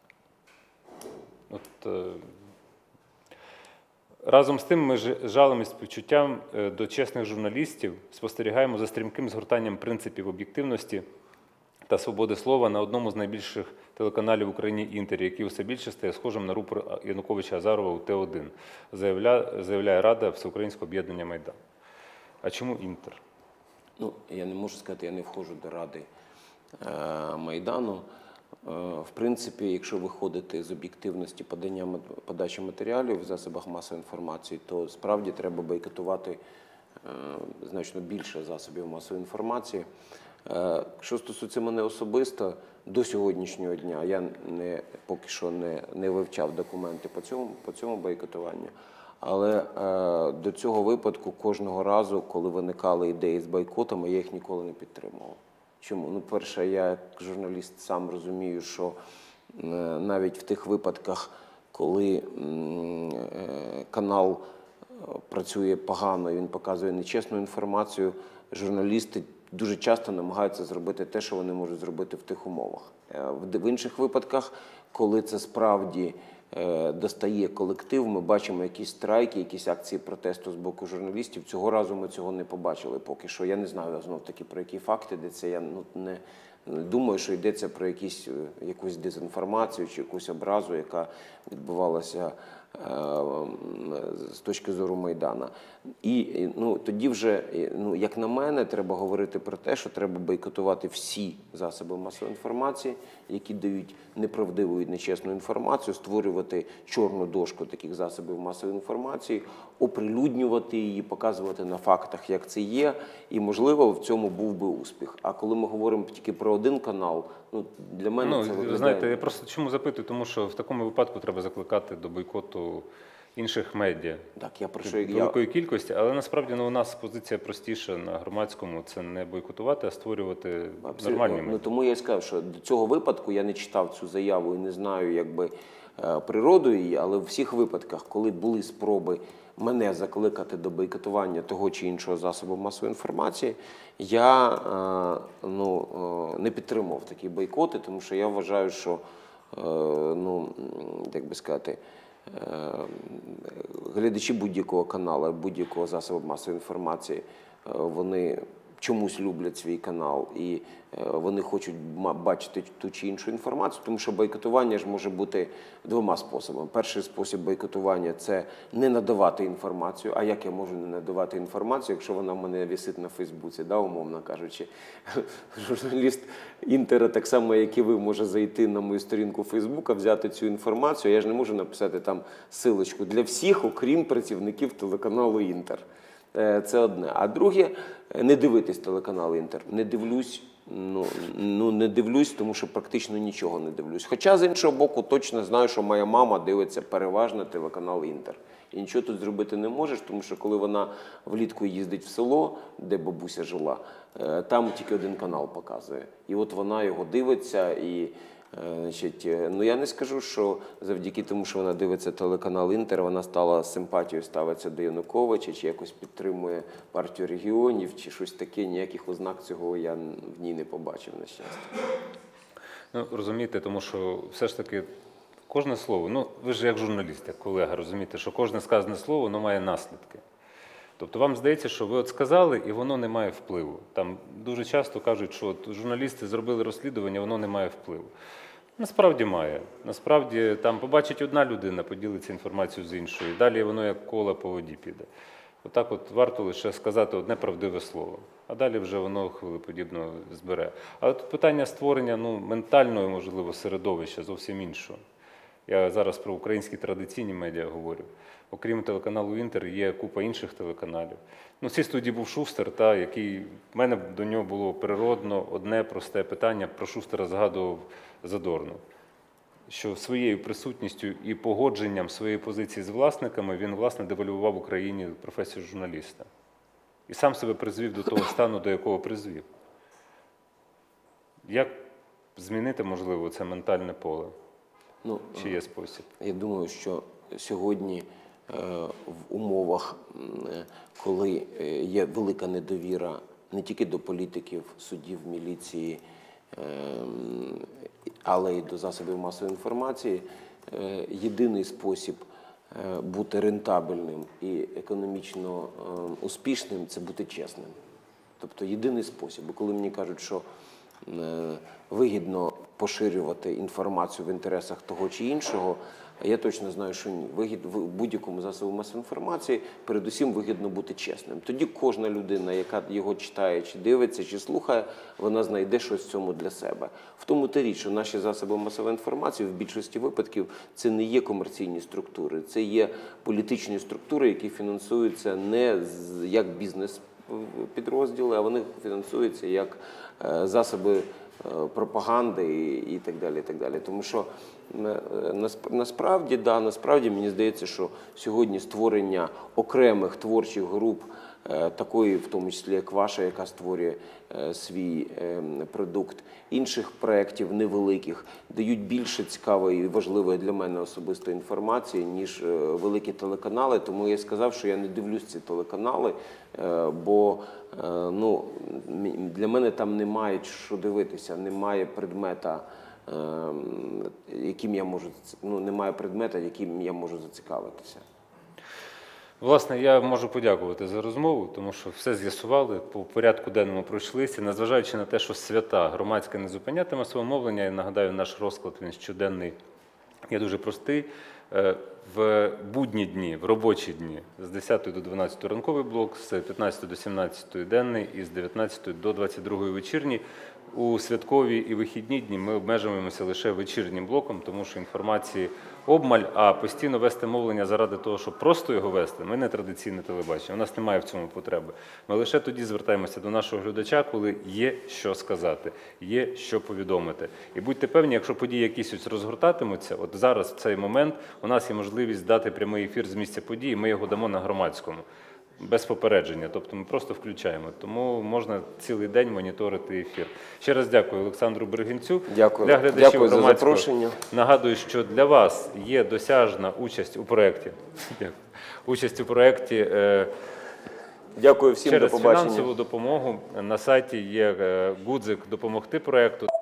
От, е, разом з тим ми ж жалем і співчуттям е, до чесних журналістів спостерігаємо за стрімким згортанням принципів об'єктивності та свободи слова на одному з найбільших телеканалів в Україні «Інтер», який усе більше стає схожим на рупор Януковича-Азарова у Т один, заявляє, заявляє Рада Всеукраїнського об'єднання Майдан. А чому «Інтер»? Ну, я не можу сказати, я не входжу до Ради е, Майдану. Е, в принципі, якщо виходити з об'єктивності подання, мат- подачі матеріалів в засобах масової інформації, то справді треба бойкотувати е, значно більше засобів масової інформації. Е, Що стосується мене особисто, до сьогоднішнього дня я не, поки що не, не вивчав документи по цьому, по цьому бойкотуванню. Але е, до цього випадку кожного разу, коли виникали ідеї з бойкотами, я їх ніколи не підтримував. Чому? Ну, перше, я як журналіст сам розумію, що е, навіть в тих випадках, коли м, е, канал е, працює погано і він показує нечесну інформацію, журналісти дуже часто намагаються зробити те, що вони можуть зробити в тих умовах. Е, В в інших випадках, коли це справді е, достає колектив, ми бачимо якісь страйки, якісь акції протесту з боку журналістів. Цього разу ми цього не побачили поки що. Я не знаю знов-таки про які факти йдеться. Я ну, не не думаю, що йдеться про якісь, е, якусь дезінформацію чи якусь образу, яка відбувалася е, м, з точки зору Майдана. І і, ну, тоді вже, е, ну, як на мене, треба говорити про те, що треба бойкотувати всі засоби масової інформації, які дають неправдиву і нечесну інформацію, створювати чорну дошку таких засобів масової інформації, оприлюднювати її, показувати на фактах, як це є, і, можливо, в цьому був би успіх. А коли ми говоримо тільки про один канал, ну, для мене Ну, це ви виглядає... знаєте, я просто чому запитую, тому що в такому випадку треба закликати до бойкоту інших медіа. Так, я про що я... Великої кількості, але насправді ну, у нас позиція простіша на громадському – це не бойкотувати, а створювати Абсолютно. нормальні Ну, медіа. тому я й сказав, що до цього випадку я не читав цю заяву і не знаю якби, е, природу її, але в всіх випадках, коли були спроби мене закликати до бойкотування того чи іншого засобу масової інформації, я е, ну, е, не підтримував такі бойкоти, тому що я вважаю, що, е, ну, як би сказати, е, глядачі будь-якого каналу, будь-якого засобу масової інформації, е, вони чомусь люблять свій канал і е, вони хочуть бачити ту чи іншу інформацію, тому що бойкотування ж може бути двома способами. Перший спосіб бойкотування – це не надавати інформацію. А як я можу не надавати інформацію, якщо вона в мене висить на Фейсбуці, да, умовно кажучи. Журналіст Інтера, так само, як і ви, може зайти на мою сторінку Фейсбука, взяти цю інформацію. Я ж не можу написати там силочку для всіх, окрім працівників телеканалу Інтер. Це одне. А друге, не дивитись телеканал Інтер. Не дивлюсь, ну, ну не дивлюсь, тому що практично нічого не дивлюсь. Хоча, з іншого боку, точно знаю, що моя мама дивиться переважно телеканал Інтер. І нічого тут зробити не можеш, тому що коли вона влітку їздить в село, де бабуся жила, там тільки один канал показує. І от вона його дивиться і... Значить, ну я не скажу, що завдяки тому, що вона дивиться телеканал Інтер, вона стала симпатією ставиться до Януковича, чи якось підтримує партію регіонів, чи щось таке. Ніяких ознак цього я в ній не побачив, на щастя. Ну, розумієте, тому що все ж таки кожне слово, ну ви ж як журналіст, як колега, розумієте, що кожне сказане слово, воно має наслідки. Тобто вам здається, що ви от сказали, і воно не має впливу. Там дуже часто кажуть, що от журналісти зробили розслідування, воно не має впливу. Насправді має. Насправді там побачить одна людина, поділиться інформацією з іншою, і далі воно як кола по воді піде. Отак от варто лише сказати одне правдиве слово, а далі вже воно хвилеподібно збере. Але тут питання створення ну, ментального, можливо, середовища зовсім іншого. Я зараз про українські традиційні медіа говорю. Окрім телеканалу «Інтер» є купа інших телеканалів. Ну, в цій студії був Шустер, та, який, в мене до нього було природно одне просте питання, про Шустера згадував Задорнов, що своєю присутністю і погодженням своєї позиції з власниками він, власне, девальвував в Україні професію журналіста. І сам себе призвів до того стану, до якого призвів. Як змінити, можливо, це ментальне поле? Ну, Чи є спосіб? Я думаю, що сьогодні в умовах, коли є велика недовіра не тільки до політиків, суддів, міліції, але й до засобів масової інформації, єдиний спосіб бути рентабельним і економічно успішним – це бути чесним. Тобто єдиний спосіб. Бо коли мені кажуть, що вигідно поширювати інформацію в інтересах того чи іншого, я точно знаю, що ні. Вигід, в будь-якому засобу масової інформації передусім вигідно бути чесним. Тоді кожна людина, яка його читає, чи дивиться, чи слухає, вона знайде щось в цьому для себе. В тому та річ, що наші засоби масової інформації в більшості випадків це не є комерційні структури, це є політичні структури, які фінансуються не як бізнес-підрозділи, а вони фінансуються як засоби пропаганди і, і так далі, і так далі. Тому що насправді, да, насправді мені здається, що сьогодні створення окремих творчих груп, такої, в тому числі як ваша, яка створює свій продукт, інших проєктів невеликих, дають більше цікавої і важливої для мене особисто інформації, ніж великі телеканали. Тому я сказав, що я не дивлюсь ці телеканали, бо ну, для мене там немає що дивитися, немає предмета, яким я можу, ну, немає предмета, яким я можу зацікавитися. Власне, я можу подякувати за розмову, тому що все з'ясували, по порядку денному пройшлися. Незважаючи на те, що свята громадське не зупинятиме своє мовлення, я нагадаю, наш розклад, він щоденний, є дуже простий. В будні дні, в робочі дні, з десятої до дванадцятої ранковий блок, з п'ятнадцятої до сімнадцятої денний і з дев'ятнадцятої до двадцять другої вечірній. У святкові і вихідні дні ми обмежуємося лише вечірнім блоком, тому що інформації обмаль, а постійно вести мовлення заради того, щоб просто його вести, ми не традиційне телебачення, у нас немає в цьому потреби. Ми лише тоді звертаємося до нашого глядача, коли є що сказати, є що повідомити. І будьте певні, якщо події якісь ось розгортатимуться, от зараз, в цей момент, у нас є можливість можливість дати прямий ефір з місця події, ми його дамо на громадському. Без попередження, тобто ми просто включаємо. Тому можна цілий день моніторити ефір. Ще раз дякую Олександру Бригинцю. Дякую. Для глядачів Дякую за громадського запрошення. нагадую, що для вас є досяжна участь у проєкті. Участь у проєкті е, Дякую всім, до через побачення. фінансову допомогу. На сайті є е, гудзик «Допомогти проєкту».